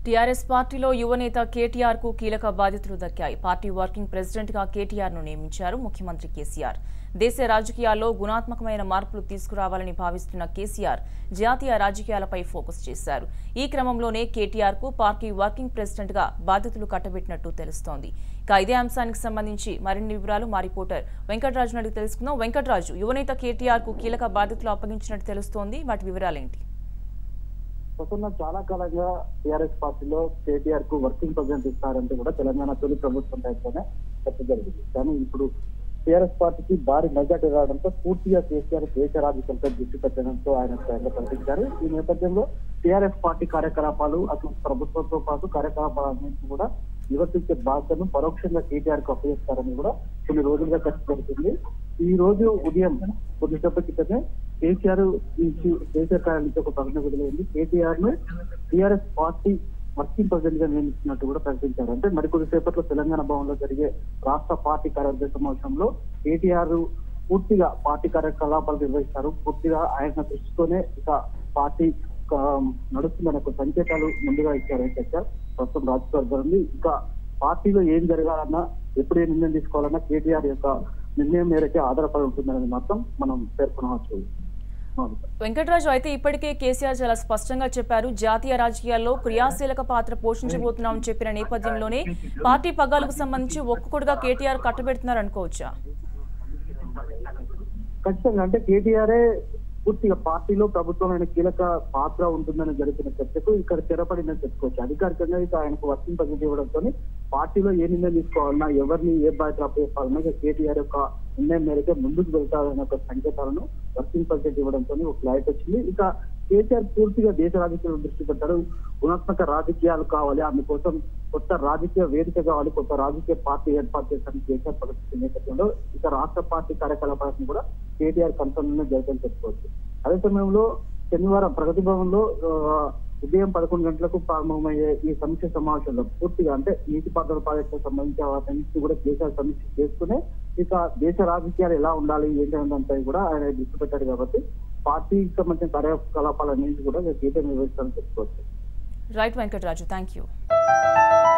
TRS పార్టీలో యువనేత KTR కు కీలక బాధ్యతలు దక్కాయి. పార్టీ వర్కింగ్ ప్రెసిడెంట్ గా KTR ను నియమించారు ముఖ్యమంత్రి KCR. దేశ రాజకీయాల్లో గుణాత్మకమైన మార్పులు తీసుకురావాలని భావిస్తున్న KCR జాతీయ రాజకీయాలపై ఫోకస్ చేశారు. ఈ క్రమంలోనే KTR కు పార్టీ వర్కింగ్ ప్రెసిడెంట్ గా బాధ్యతలు కట్టబెట్టినట్టు తెలుస్తోంది. ఇదే అంశానికి సంబంధించి మరిన్ని వివరాలు మా రిపోర్టర్ వెంకటరాజు అడిగి తెలుసుకుందాం. వెంకటరాజు, యువనేత KTR కు కీలక బాధ్యతలు అప్పగించినట్టు తెలుస్తోంది. వాటి వివరాలేంటి? చాలా కాలంగా టీఆర్ఎస్ పార్టీలో KTR కు వర్కింగ్ ప్రెసిడెంట్ ఇస్తారంటే కూడా తెలంగాణ తొలి ప్రభుత్వం టైంలోనే చర్చ జరిగింది. కానీ ఇప్పుడు టీఆర్ఎస్ పార్టీకి భారీ మెజార్టీ రావడంతో పూర్తిగా KCR దేశ రాజకీయాలపై దృష్టి పెట్టడంతో ఆయన స్వయంగా ప్రకటించారు. ఈ నేపథ్యంలో టీఆర్ఎస్ పార్టీ కార్యకలాపాలు అటు ప్రభుత్వంతో పాటు కార్యకలాపాలన్నింటినీ కూడా నివర్తించే బాధ్యతను పరోక్షంగా KTR కు అప్పగిస్తారని కూడా కొన్ని రోజులుగా చర్చ జరుగుతుంది. ఈ రోజు ఉదయం కొద్దిసేపటి క్రితమే KCR కార్యాలయం నుంచి ఒక ప్రకటన విడుదలైంది. KTR ను టీఆర్ఎస్ పార్టీ వర్కింగ్ ప్రెసిడెంట్ గా నియమిస్తున్నట్టు కూడా ప్రకటించారు. అంటే మరికొద్దిసేపట్లో తెలంగాణ భవన్ లో జరిగే రాష్ట్ర పార్టీ కార్యవర్గ సమావేశంలో KTR పూర్తిగా పార్టీ కార్యకలాపాలు నిర్వహిస్తారు. పూర్తిగా ఆయన దృష్టితోనే ఇక పార్టీ నడుస్తుందనే ఒక సంకేతాలు ముందుగా ఇచ్చారు. ప్రస్తుతం రాజకీయ ఉంది. ఇంకా పార్టీలో ఏం జరగాలన్నా ఎప్పుడు ఏ నిర్ణయం తీసుకోవాలన్నా KTR యొక్క నిర్ణయం మేరకే ఆధారపడి ఉంటుందనేది మాత్రం మనం పేర్కొనవచ్చు. వెంకటరాజు, అయితే ఇప్పటికే KCR చాలా స్పష్టంగా చెప్పారు, జాతీయ రాజకీయాల్లో క్రియాశీలక పాత్ర పోషించబోతున్నామని చెప్పిన నేపథ్యంలోనే పార్టీ పగ్గాలకు సంబంధించి ఒక్కొక్కటిగా KTR కట్టబెడుతున్నారు అనుకోవచ్చా? ఖచ్చితంగా. అంటే KTR పూర్తిగా పార్టీలో ప్రభుత్వమైన కీలక పాత్ర ఉంటుందని జరిపిన చర్చకు ఇక్కడ స్థిరపడిందని చెప్పుకోవచ్చు. అధికారికంగా ఇక ఆయనకు వర్కింగ్ ప్రెసిడెంట్ ఇవ్వడంతో పార్టీలో ఏ నిర్ణయం తీసుకోవాలన్నా, ఎవరిని ఏ బాధ్యత అప్పగిస్తాలన్నా KTR యొక్క నిర్ణయం మేరకే ముందుకు వెళ్తారనే ఒక సంకేతాలను వర్కింగ్ ప్రెసిడెంట్ ఇవ్వడంతో ఒక క్లారిటీ వచ్చింది. ఇక KCR పూర్తిగా దేశ రాజకీయాలను దృష్టి పెట్టారు. గుణాత్మక రాజకీయాలు కావాలి, అందుకోసం కొత్త రాజకీయ వేదిక కావాలి, కొత్త రాజకీయ పార్టీ ఏర్పాటు చేస్తారని KCR ప్రకటించిన నేపథ్యంలో ఇక రాష్ట్ర పార్టీ కార్యకలాపాలను కూడా KTR కన్సర్న్ జరుగుతుందని చెప్పుకోవచ్చు. అదే సమయంలో శనివారం ప్రగతి భవన్ లో ఉదయం 11 గంటలకు ప్రారంభమయ్యే ఈ సమీక్ష సమావేశంలో పూర్తిగా అంటే నీటిపారుదల ప్రాజెక్టులకు సంబంధించిన వాటన్నింటినీ కూడా KCR సమీక్ష చేసుకునే ఇక దేశ రాజకీయాలు ఎలా ఉండాలి ఏంటంటే కూడా ఆయన దృష్టి పెట్టారు. కాబట్టి పార్టీకి సంబంధించిన కార్యకలాపాలన్నింటినీ కూడా KTR నిర్వహిస్తారని చెప్పుకోవచ్చు. Right Venkataraju, thank you.